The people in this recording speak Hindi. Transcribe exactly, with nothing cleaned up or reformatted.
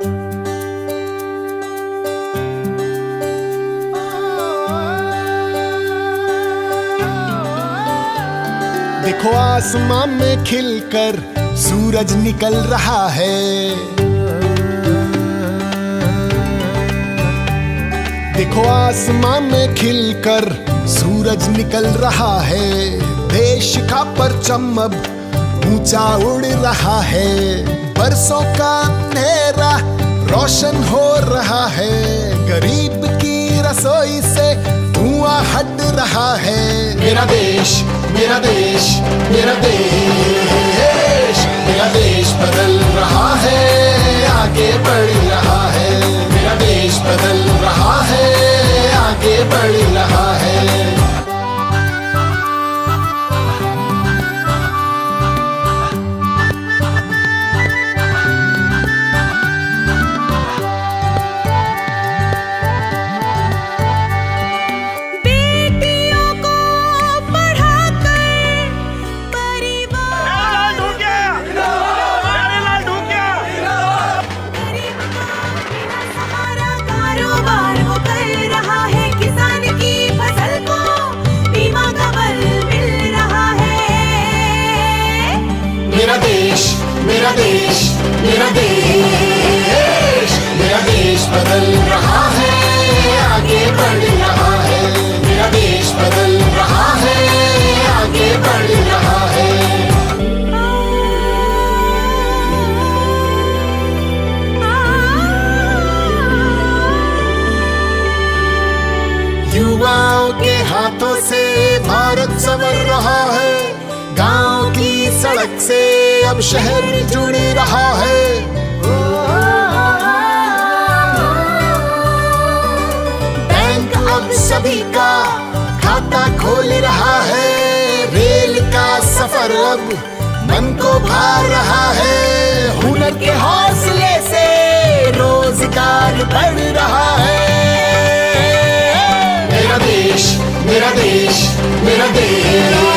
देखो आसमां में खिलकर सूरज निकल रहा है। देखो आसमां में खिलकर सूरज निकल रहा है। देश का परचम अब ऊंचा उड़ रहा है। बरसों का अंधेरा रोशन हो रहा है। गरीब की रसोई से धुआं हट रहा है। मेरा देश मेरा देश मेरा देश मेरा देश बदल रहा है, आगे बढ़ रहा है। मेरा देश बदल रहा है, आगे बढ़ रहा है। मेरा देश मेरा देश मेरा देश मेरा देश बदल रहा है, आगे बढ़ रहा है। मेरा देश बदल रहा है, आगे बढ़ रहा है। युवाओं के हाथों से भारत संवर रहा है। गांव की सड़क से अब शहर जुड़ रहा है। बैंक अब सभी का खाता खोल रहा है। रेल का सफर अब मन को भा रहा है। हुनर के हौसले से रोजगार बढ़ रहा है। मेरा देश मेरा देश मेरा देश